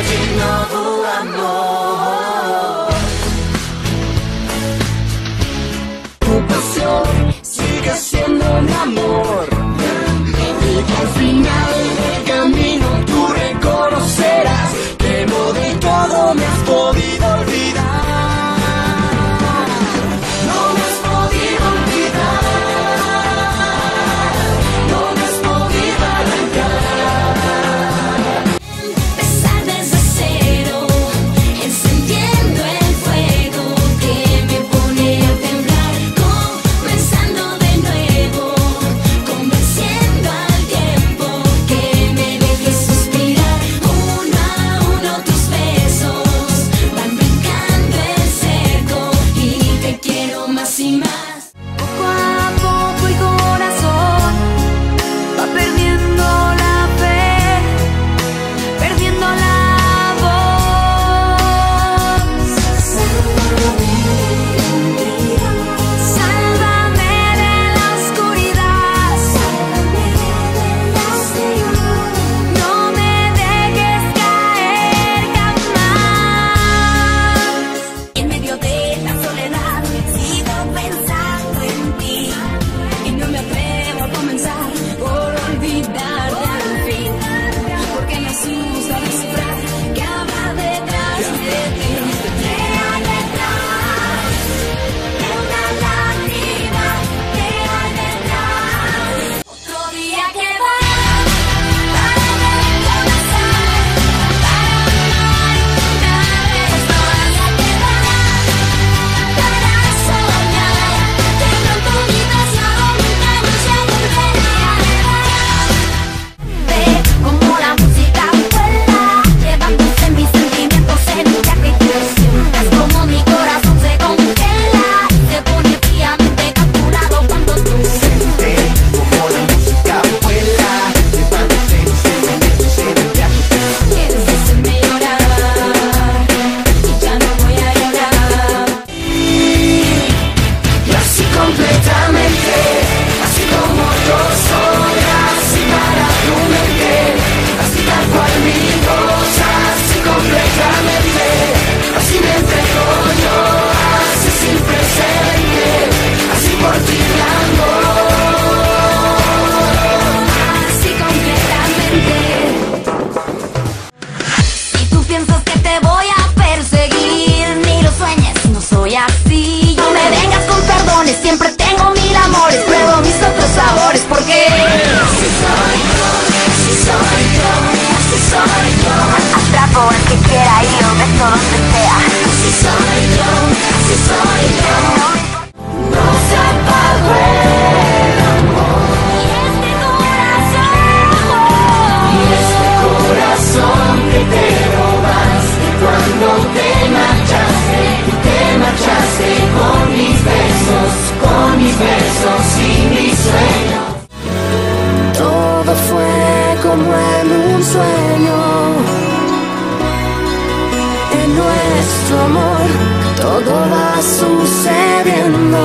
de novo amor. Tu pasión sigue siendo mi amor. Y al final del camino tú reconocerás que no de todo me has podido olvidar. No me has podido olvidar. No me has podido arrancar. Empezar desde cero, encendiendo el fuego que me pone a temblar, comenzando de nuevo, convenciendo al tiempo que me deje suspirar. Uno a uno tus besos van brincando el cerco y te quiero más y más. Poco a poco el corazón va perdiendo la fe, perdiendo la voz. Sálvame de la oscuridad, no me dejes caer jamás. En medio de la soledad sigo pensando en ti y no me atrevo a comenzar por olvidarte al fin, porque me asusta descifrar que habrá detrás de ti. ¿Qué hay detrás de una lágrima? ¿Qué hay detrás? Otro día que va para recomenzar, para amar una vez más. Que va para soñar que pronto mi pasado nunca más se volvería a negar. Ve como la música vuela, llevándose mis sentimientos en un viaje y sientes como mi corazón se congela y se pone fríamente calculado cuando tú Como la música vuela, llevándose mis sentimientos en el viaje. quieres hacerme llorar y ya no voy a llorar. Y así completamente, así como yo soy, así para tu mente, así tal cual mi cosa, así completamente, así me entrego yo, así sin precedente, así por ti blanco. Así completamente. Y tú piensas que te voy a perseguir, ni lo sueñes, no soy así. No me vengas con perdones, siempre tengo mil amores, pruebo mis otros sabores porque así soy yo, así soy yo, así soy yo. Atrapo al que quiera y lo beso donde sea. Así soy yo, así soy yo. No se apagó el amor, Y este corazón que te robaste cuando te marchaste con mis besos y mis sueños. Todo fue como en un sueño, en nuestro amor todo va sucediendo.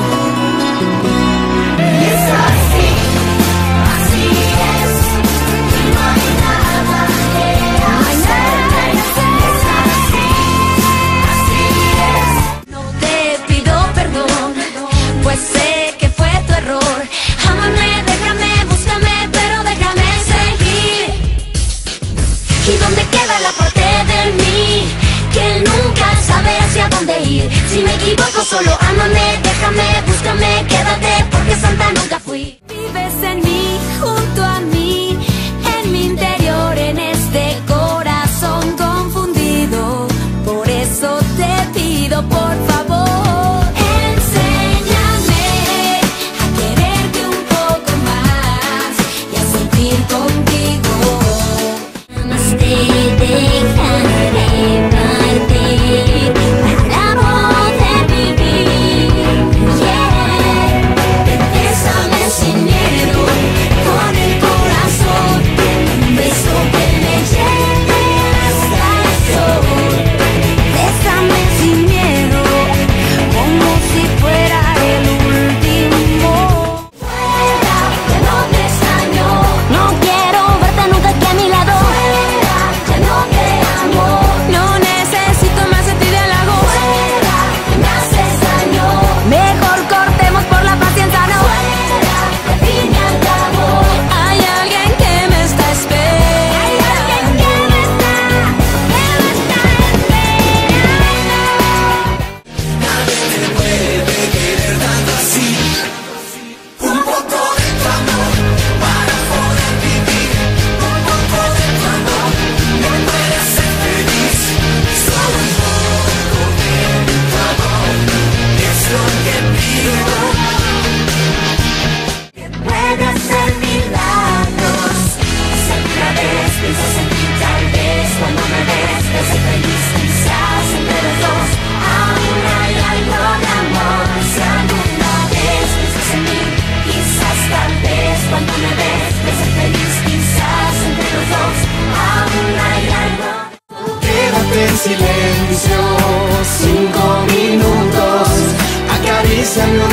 Y es así, así es, y no hay nada que hacer. Es así, así es. no te pido perdón, pues sé que fue tu error. Ámame, déjame, búscame, pero déjame seguir. ¿Y dónde queda la parte de mí que nunca sabe hacia dónde ir? Si me equivoco, solo ámame, déjame, búscame, quédate, porque santa nunca fui. Vives en mí, junto a mí, en mi interior, en este corazón confundido. Por eso te pido, por favor, enséñame a quererte un poco más y a sentir contigo. Más te dejaré partir para poder vivir. Yeah. Bésame sin miedo, con el corazón, un beso que me lleve hasta el sol. Bésame sin miedo, como si fuera el último. Fuera, que no te extraño, no quiero verte nunca aquí a mi lado. Fuera, ya silencio, 5 minutos acarician